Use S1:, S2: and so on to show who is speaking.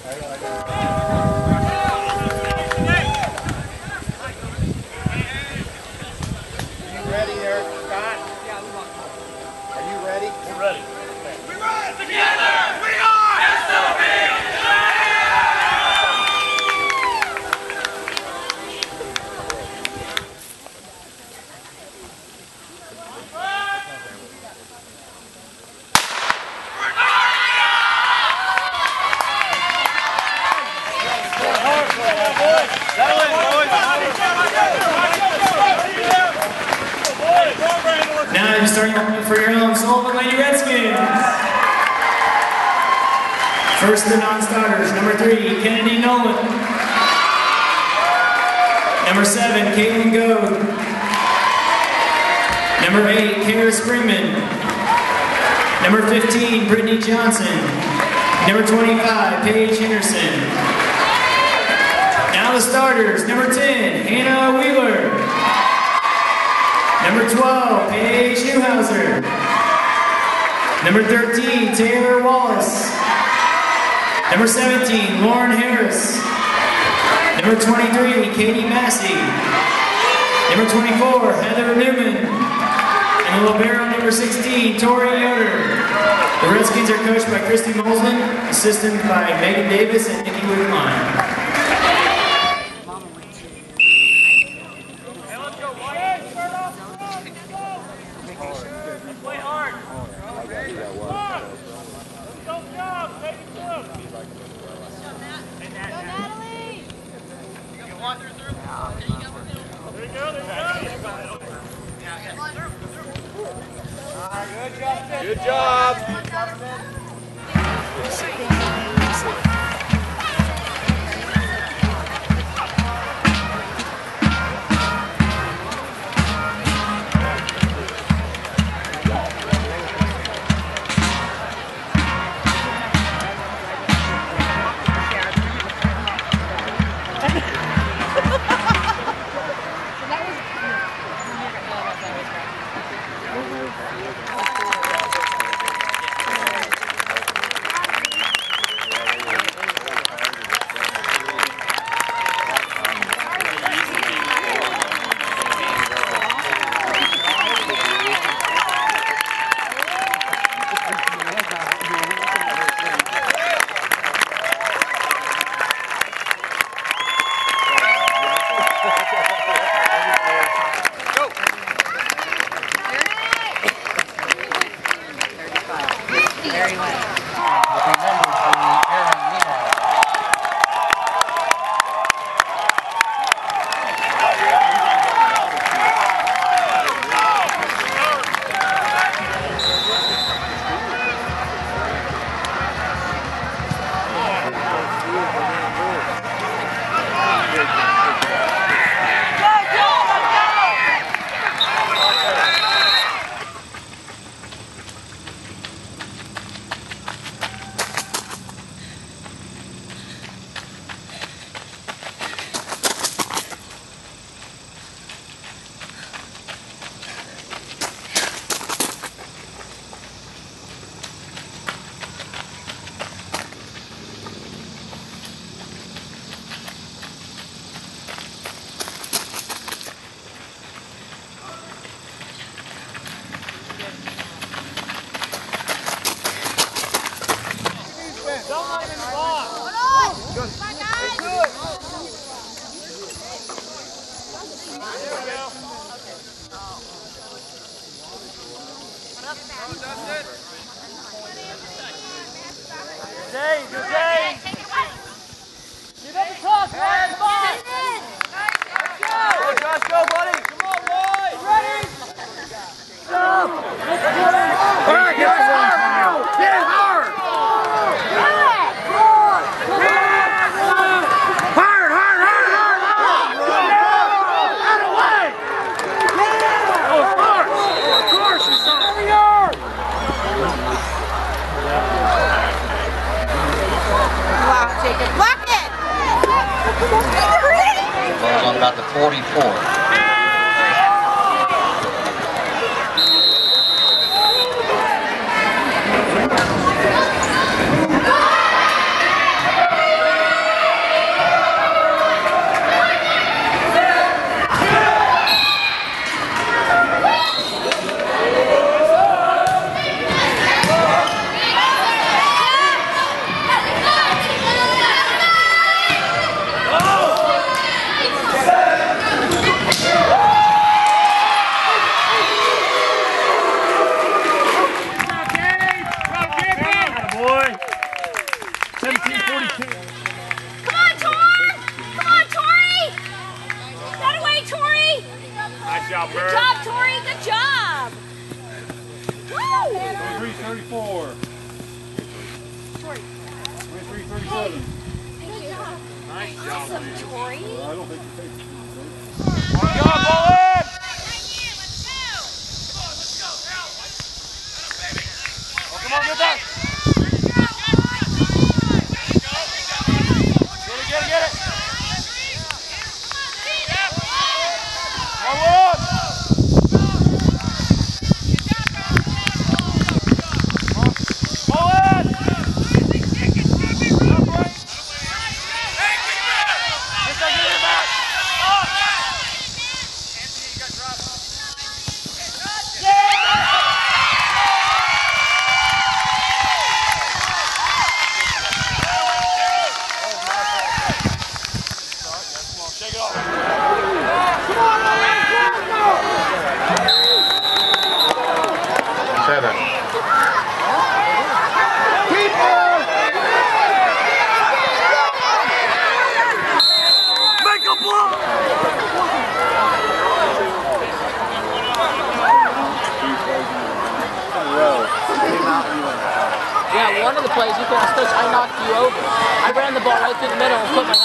S1: Ready, Eric? Scott? Are you ready? We're ready. We run together! We are SOB!
S2: Now you're starting for your home Sullivan Lady Redskins. First the non-starters, number 3, Kennedy Nolan. Number 7, Caitlin Goad. Number 8, Kara Springman. Number 15, Brittany Johnson. Number 25, Paige Henderson. Now the starters, number 10, Hannah Wheeler. Number 12, Paige Newhauser. Number 13, Taylor Wallace. Number 17, Lauren Harris. Number 23, Katie Massey. Number 24, Heather Newman. And the libero number 16, Tori Yoder. The Redskins are coached by Christy Molesman, assisted by Megan Davis and Nikki Wickline.
S1: Good job.
S3: Ball's on about the 44.
S1: 23-34. 23-37. Nice job,
S4: awesome, Tori.
S1: I don't think you take it. Good job, Bullet! Oh, come on, get that! Get it! Come on, Wood! Shake it off.
S5: Seven.
S1: Make a blow!
S6: Yeah, one of the plays you could have switched, I knocked you over. I ran the ball right through the middle and put my